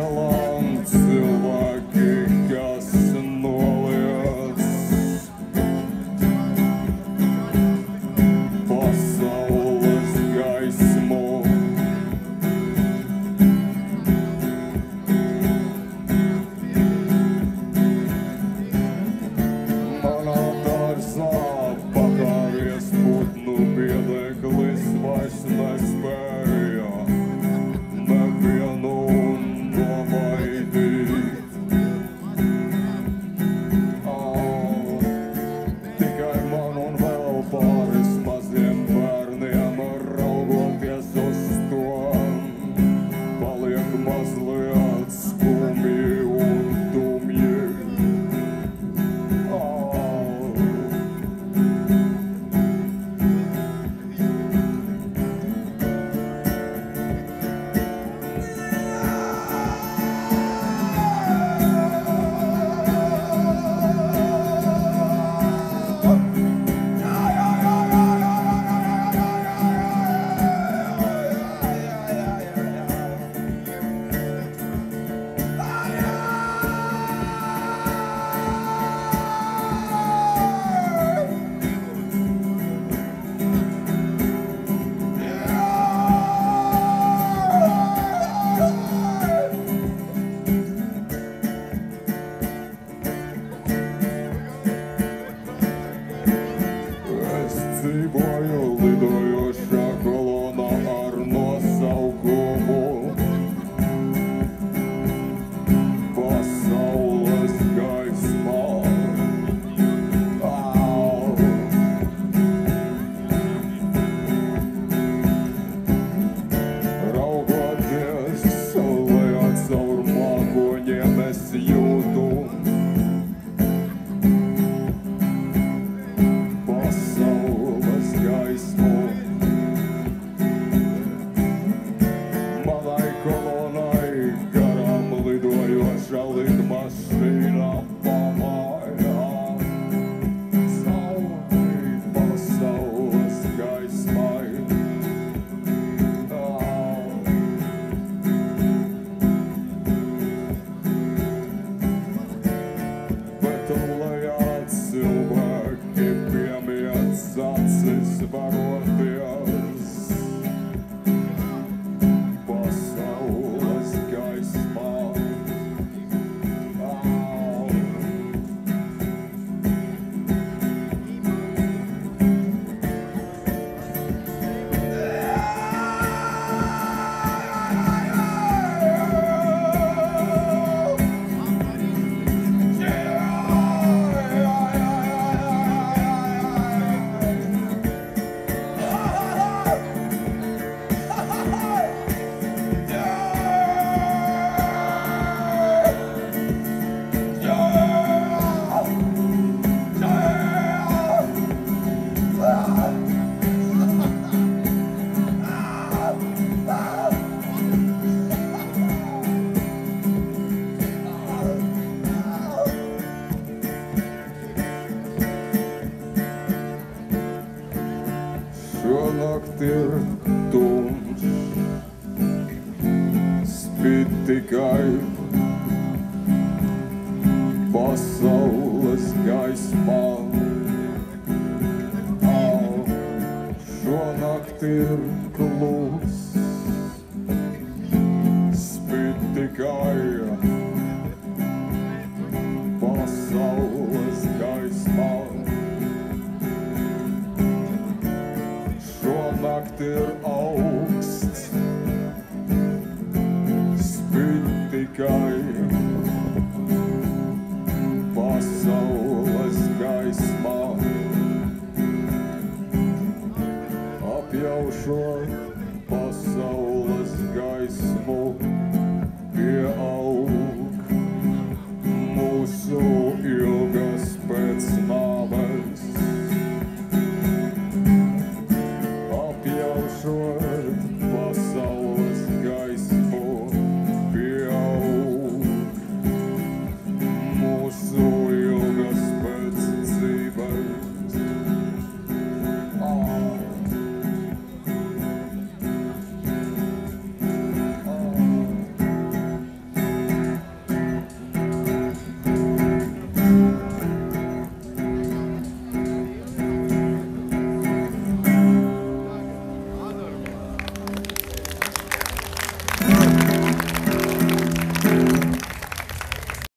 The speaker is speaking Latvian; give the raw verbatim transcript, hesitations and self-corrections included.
ielam cilvēki, kas noliec pasaules gaismu. Manā dārzā pakāries putnu biedeklis vairs nespēja nevienu nomainīt. Oh, tikai man un vēl pāris maziem bērniem raugoties uz to paliek mazliet skumji un dumji. Dzīvoju lidojošā kolonā ar nosaukumu Pasaules gaismā. Au. Raugoties lejā caur mākoņiem es jūtu pasaules gaismu. Manai kolonai garām lidojošā lidmašīna pamājā cauri pasaules gaismai. Bet lejā cilvēki piemiedz acis varoties pasaules gaismā. Au. Šonakt ir tumšs, spīd tikai pasaules gaismā. Au. Šonakt ir kluss, spīd tikai pasaules gaismā. Šonakt ir augsts, spīd tikai